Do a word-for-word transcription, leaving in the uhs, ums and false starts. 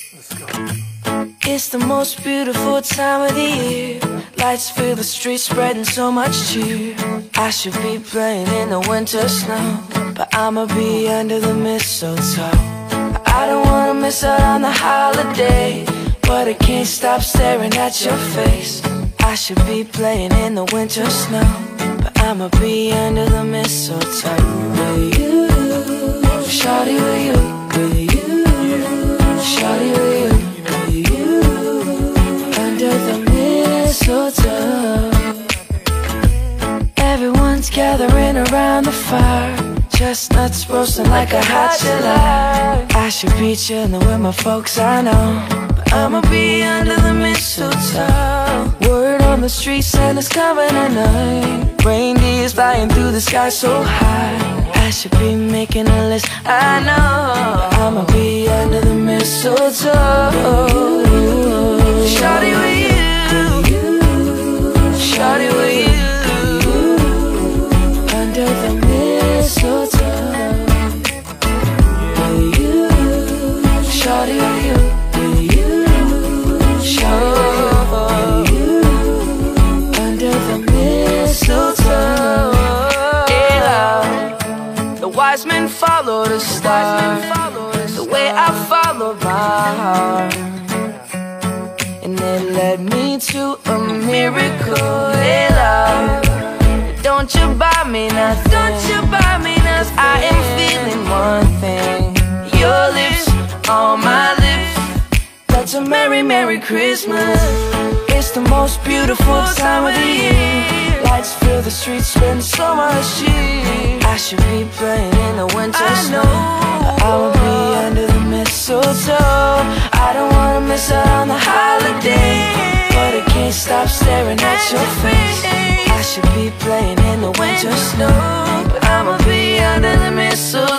Let's go. It's the most beautiful time of the year. Lights fill the streets, spreading so much cheer. I should be playing in the winter snow, but I'ma be under the mistletoe. I don't wanna miss out on the holiday, but I can't stop staring at your face. I should be playing in the winter snow, but I'ma be under the mistletoe. With you, shawty, with you, with you, shawty, with you, with you, under the mistletoe. Everyone's gathering around the fire, chestnuts roasting like a hot July. I should be chillin' with my folks, I know, but I'ma be under the mistletoe. Word on the street, Santa's coming tonight. Reindeer's flying through the sky so high. I should be making a list, I know, but I'ma be under the mistletoe. Shawty with you, shawty with you, under the mistletoe. With you, shawty with you, with you, shawty with you, under the mistletoe. Yeah, love. The wise men follow the star, the way I follow my heart, and it led me to a miracle. Hey, love, don't you buy me nothing, don't you buy me nothing. I am feeling one thing, your lips on my lips. That's a merry, merry Christmas. It's the most beautiful time of the year. Lights fill the streets, spend so much cheer. I should be playing in the winter snow, but I will be under the mistletoe. I don't wanna miss out on the holiday, but I can't stop staring at your face. I should be playing in the winter snow, but I'ma be under the mistletoe.